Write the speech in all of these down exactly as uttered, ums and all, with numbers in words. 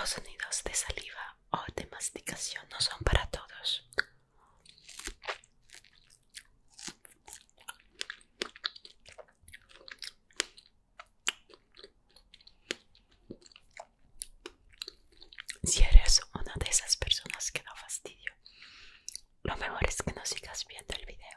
los sonidos de saliva o de masticación no son para todos. Si eres una de esas personas que da fastidio, lo mejor es que no sigas viendo el video.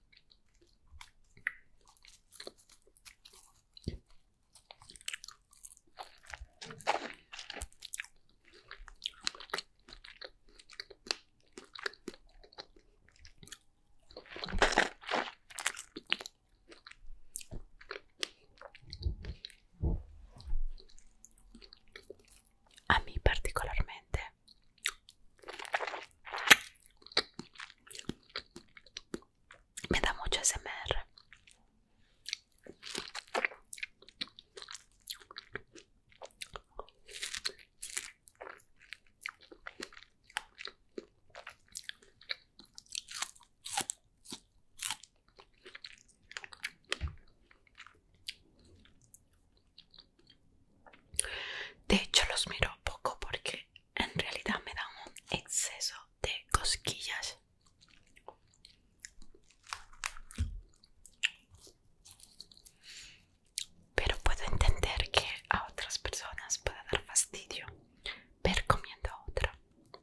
A mí particularmente me da mucho A S M R. De hecho los miro poco porque en realidad me dan un exceso de cosquillas. Pero puedo entender que a otras personas pueda dar fastidio ver comiendo a otra.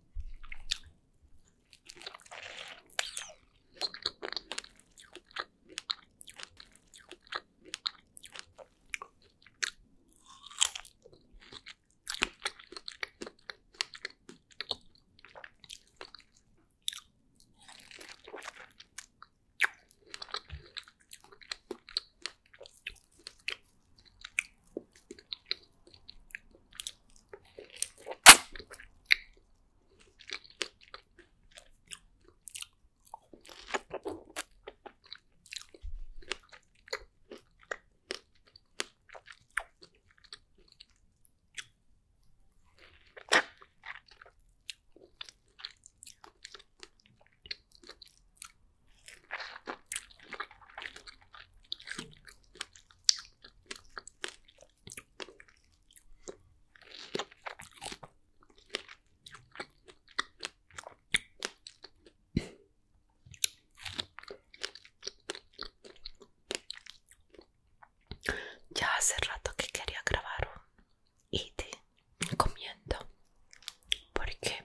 Ya hace rato que quería grabar un I T comiendo, porque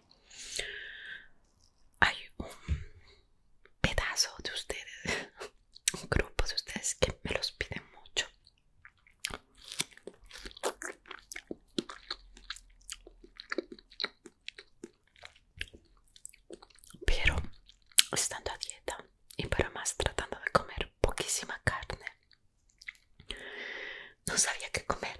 hay un pedazo de ustedes, un grupo de ustedes que me los piden mucho. Pero estando a dieta y para más tratando de comer poquísima carne, no sabía qué comer.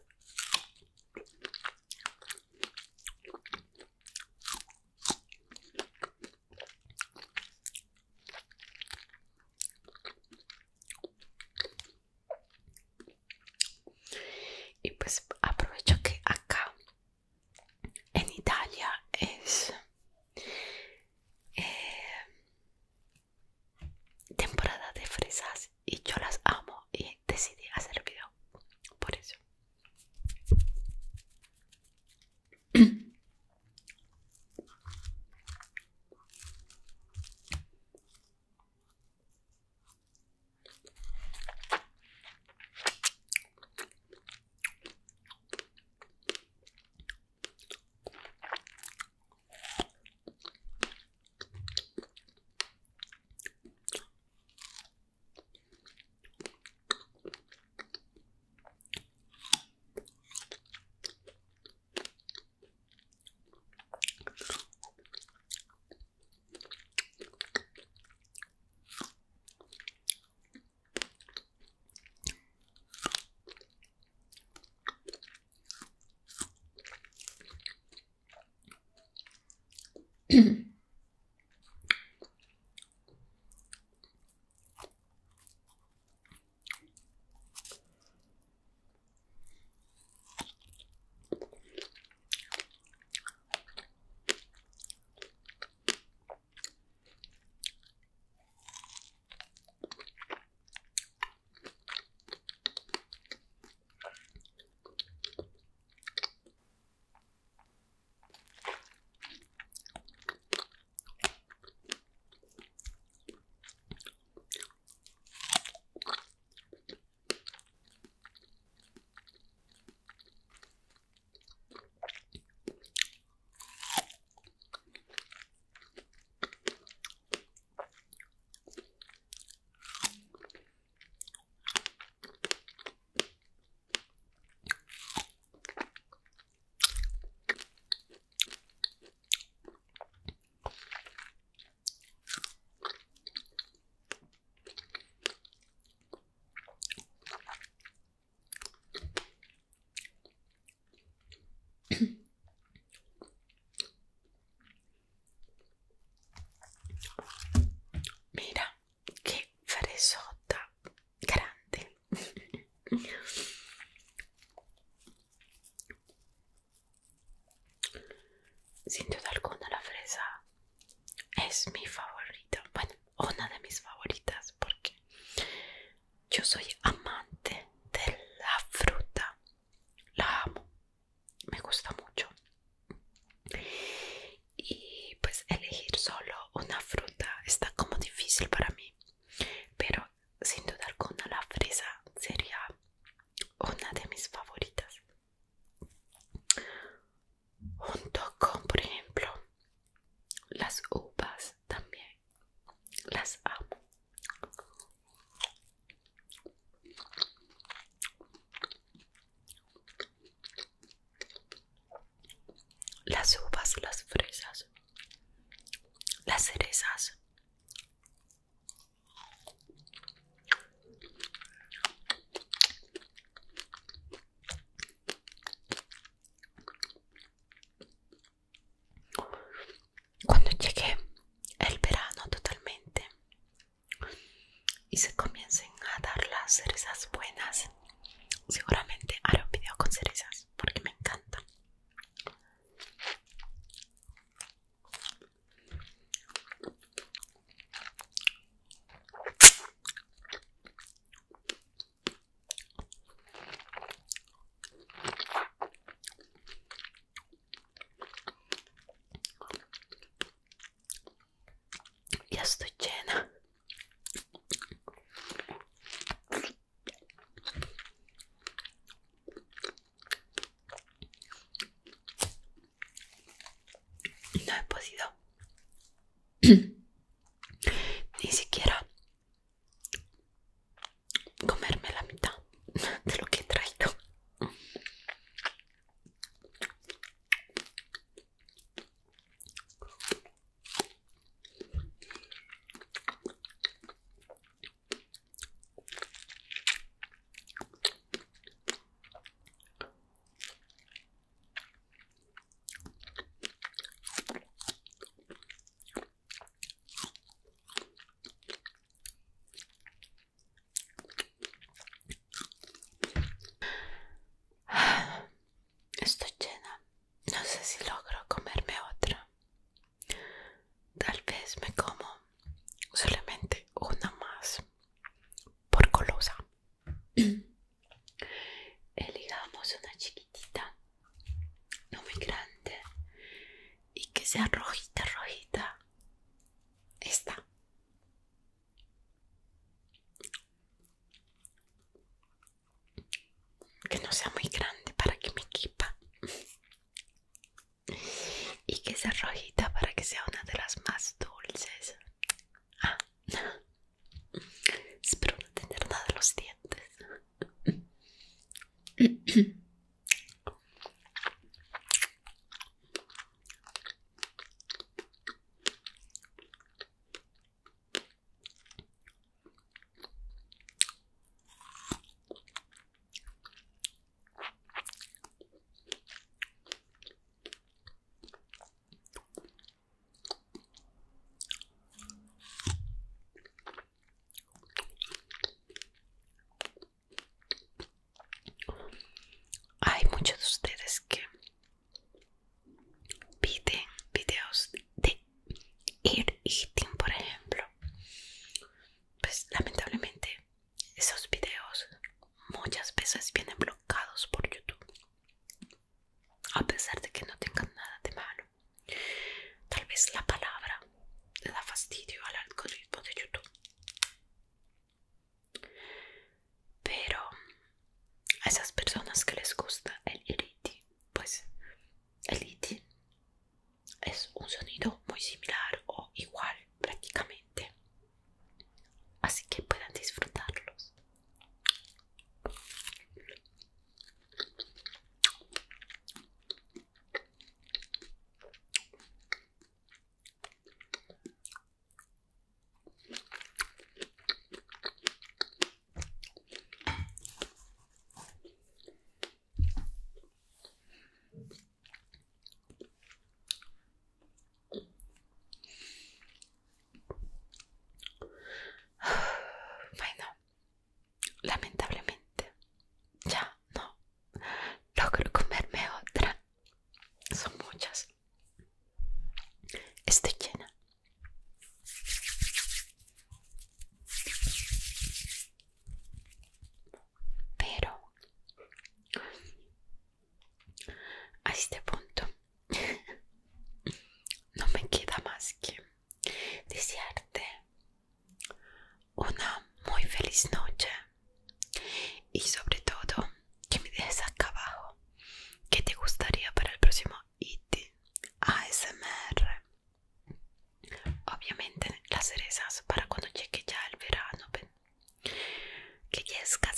Y pues aprovecho que acá en Italia es eh, de favoritas porque yo soy amante de la fruta, la amo, me gusta mucho. Y pues elegir solo una fruta está como difícil para mí, pero sin duda alguna la fresa sería una de mis favoritas, junto con, por ejemplo, las uvas. También las amo. Las uvas, las fresas, las cerezas. Cuando llegue el verano totalmente y se comiencen a dar las cerezas buenas, seguramente haré un video con cerezas porque me encantan. Ya estoy llena. No he podido ni siquiera comerme la mitad de lo que he traído. Estoy llena. No sé si logro comerme otra. Tal vez me como solamente una más por golosa. Eligamos una chiquitita, no muy grande, y que sea rojita, rojita. Esta. Que no sea muy grande para que me quepa. Y que sea rojita para que sea una de las más dulces. Ah. Espero no tener nada en los dientes. Hay muchos de ustedes que piden videos de ear eating, por ejemplo. Pues lamentablemente esos videos muchas veces vienen bloqueados por YouTube, a pesar de que no tengan nada de malo. Tal vez la palabra le da fastidio al algoritmo de YouTube, pero a esas personas que les gusta el eating, pues el eating es un sonido muy similar o igual prácticamente, así que puedan disfrutarlos. Bueno, una muy feliz noche y sobre todo que me dejes acá abajo qué te gustaría para el próximo I T A S M R. Obviamente las cerezas para cuando llegue ya el verano, ven, que ya es casi